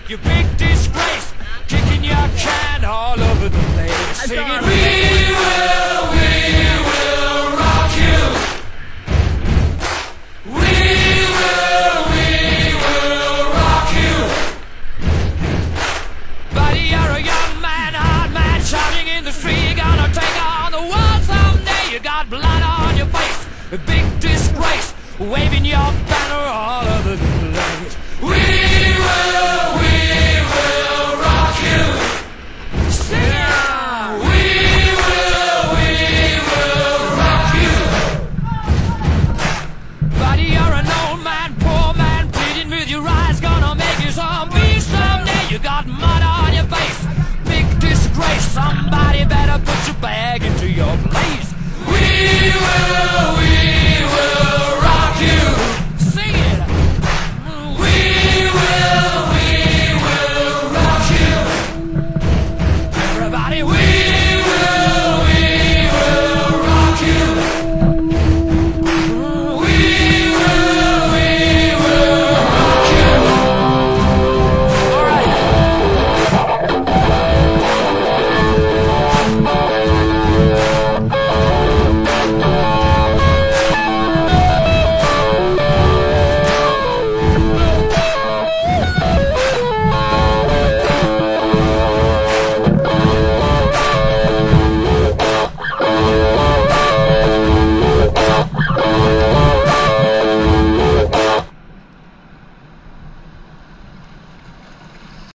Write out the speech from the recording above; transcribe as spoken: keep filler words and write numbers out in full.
You big disgrace, kicking your can all over the place, singing, we will, we will rock you. We will, we will rock you. Buddy, you're a young man, hard man, shouting in the street. You're gonna take on the world someday. You got blood on your face, a big disgrace, waving your banner all over the place. We will, we will rock you. Sing it. We will, we will rock you. Buddy, you're an old man, poor man, pleading with your eyes, gonna make you zombie someday. You got mud on your face, big disgrace. Somebody better put your bag into your place. We will.